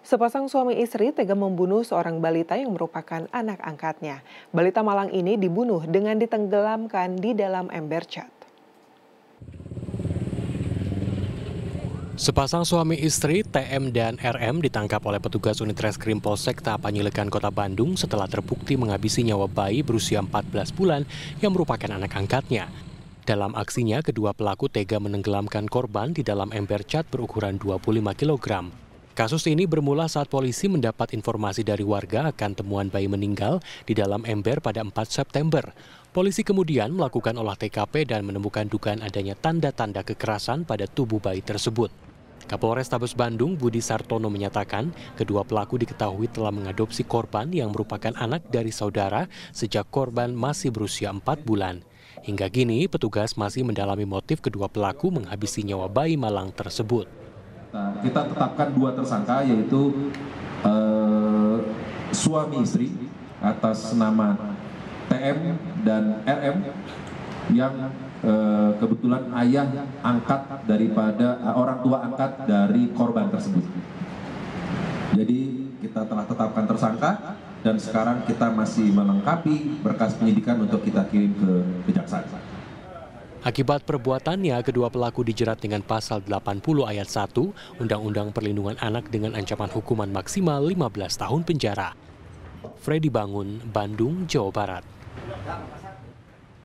Sepasang suami istri tega membunuh seorang balita yang merupakan anak angkatnya. Balita malang ini dibunuh dengan ditenggelamkan di dalam ember cat. Sepasang suami istri TM dan RM ditangkap oleh petugas unit reskrim Polsek Tapanyilekan Kota Bandung setelah terbukti menghabisi nyawa bayi berusia 14 bulan yang merupakan anak angkatnya. Dalam aksinya, kedua pelaku tega menenggelamkan korban di dalam ember cat berukuran 25 kg. Kasus ini bermula saat polisi mendapat informasi dari warga akan temuan bayi meninggal di dalam ember pada 4 September. Polisi kemudian melakukan olah TKP dan menemukan dugaan adanya tanda-tanda kekerasan pada tubuh bayi tersebut. Kapolres Tabes Bandung Budi Sartono menyatakan kedua pelaku diketahui telah mengadopsi korban yang merupakan anak dari saudara sejak korban masih berusia 4 bulan. Hingga kini petugas masih mendalami motif kedua pelaku menghabisi nyawa bayi malang tersebut. Kita tetapkan dua tersangka yaitu suami istri atas nama TM dan RM yang kebetulan ayah angkat daripada orang tua angkat dari korban tersebut. Jadi kita telah tetapkan tersangka dan sekarang kita masih melengkapi berkas penyidikan untuk kita kirim ke kejaksaan. Akibat perbuatannya, kedua pelaku dijerat dengan pasal 80 ayat 1 Undang-Undang Perlindungan Anak dengan ancaman hukuman maksimal 15 tahun penjara. Freddy Bangun, Bandung, Jawa Barat.